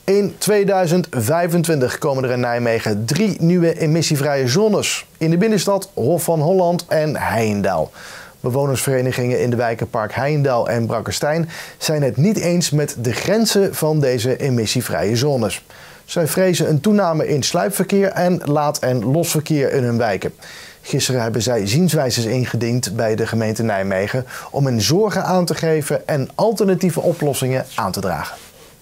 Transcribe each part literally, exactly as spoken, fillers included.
In tweeduizend vijfentwintig komen er in Nijmegen drie nieuwe emissievrije zones. In de binnenstad, Hof van Holland en Heyendaal. Bewonersverenigingen in de wijken Park Heyendaal en Brakkenstein zijn het niet eens met de grenzen van deze emissievrije zones. Zij vrezen een toename in sluipverkeer en laat- en losverkeer in hun wijken. Gisteren hebben zij zienswijzes ingediend bij de gemeente Nijmegen om hun zorgen aan te geven en alternatieve oplossingen aan te dragen.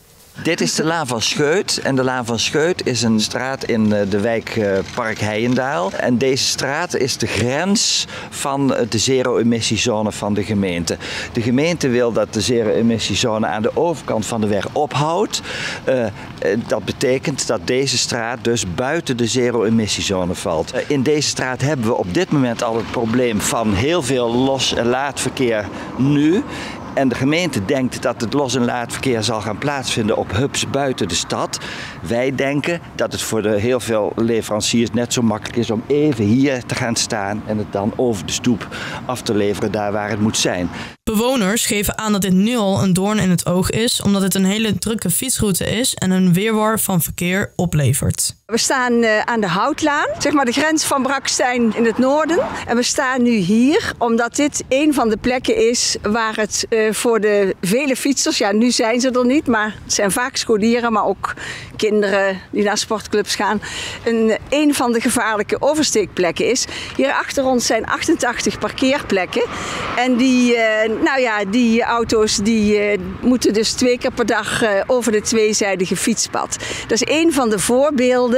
Dit is de Laan van Scheut en de Laan van Scheut is een straat in de wijk Park Heyendaal. En deze straat is de grens van de zero-emissiezone van de gemeente. De gemeente wil dat de zero-emissiezone aan de overkant van de weg ophoudt. Uh, dat betekent dat deze straat dus buiten de zero-emissiezone valt. Uh, in deze straat hebben we op dit moment al het probleem van heel veel los- en laadverkeer nu. En de gemeente denkt dat het los- en laadverkeer zal gaan plaatsvinden op hubs buiten de stad. Wij denken dat het voor de heel veel leveranciers net zo makkelijk is om even hier te gaan staan en het dan over de stoep af te leveren daar waar het moet zijn. Bewoners geven aan dat dit nu al een doorn in het oog is, omdat het een hele drukke fietsroute is en een wirwar van verkeer oplevert. We staan uh, aan de Houtlaan, zeg maar de grens van Brakkenstein in het noorden. En we staan nu hier omdat dit een van de plekken is waar het uh, voor de vele fietsers, ja nu zijn ze er niet, maar het zijn vaak scholieren, maar ook kinderen die naar sportclubs gaan, een, een van de gevaarlijke oversteekplekken is. Hier achter ons zijn achtentachtig parkeerplekken en die, uh, nou ja, die auto's die, uh, moeten dus twee keer per dag uh, over de tweezijdige fietspad. Dat is een van de voorbeelden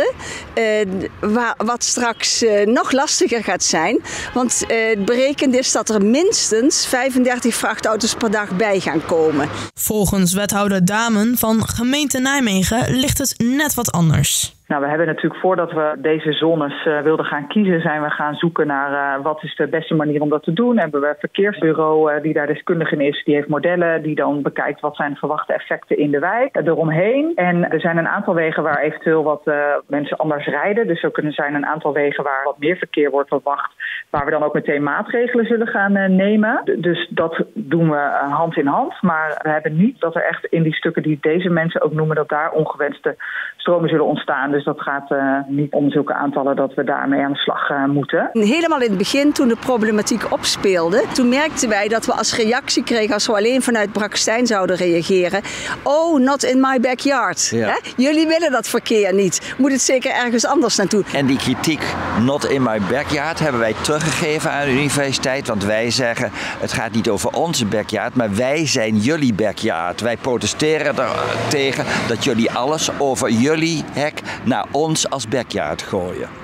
Uh, waar, wat straks uh, nog lastiger gaat zijn. Want uh, het berekend is dat er minstens vijfendertig vrachtauto's per dag bij gaan komen. Volgens wethouder Damen van gemeente Nijmegen ligt het net wat anders. Nou, we hebben natuurlijk voordat we deze zones uh, wilden gaan kiezen, zijn we gaan zoeken naar uh, wat is de beste manier om dat te doen. Hebben we een verkeersbureau uh, die daar deskundig in is, die heeft modellen die dan bekijkt wat zijn de verwachte effecten in de wijk uh, eromheen. En er zijn een aantal wegen waar eventueel wat uh, mensen anders rijden. Dus er kunnen zijn een aantal wegen waar wat meer verkeer wordt verwacht, waar we dan ook meteen maatregelen zullen gaan uh, nemen. D- dus dat doen we uh, hand in hand. Maar we hebben niet dat er echt in die stukken die deze mensen ook noemen, dat daar ongewenste stromen zullen ontstaan. Dus dat gaat uh, niet om zulke aantallen dat we daarmee aan de slag uh, moeten. Helemaal in het begin, toen de problematiek opspeelde, toen merkten wij dat we als reactie kregen, als we alleen vanuit Brakkenstein zouden reageren. Oh, not in my backyard. Ja. Hè? Jullie willen dat verkeer niet. Moet het zeker ergens anders naartoe. En die kritiek, not in my backyard, hebben wij teruggegeven aan de universiteit. Want wij zeggen, het gaat niet over onze backyard, maar wij zijn jullie backyard. Wij protesteren er tegen dat jullie alles over jullie hek naar ons als backyard gooien.